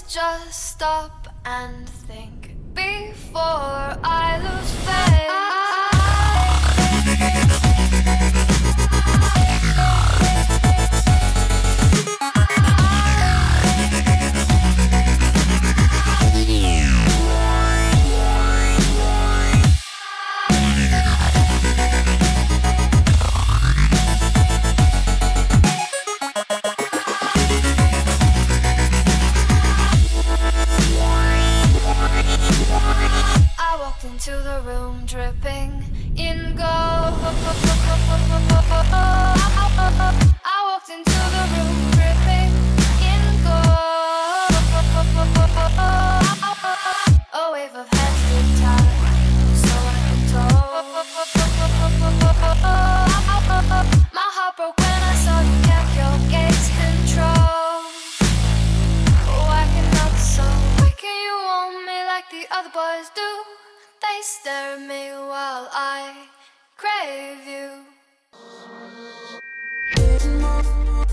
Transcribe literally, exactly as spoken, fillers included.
just stop and think before I lose faith. Into the room dripping in gold. I walked into the room dripping in gold. A wave of hands did tie, so I can told. My heart broke when I saw you kept your gaze control. Why cannot so? Why can you want me like the other boys do? They stare at me while I crave you.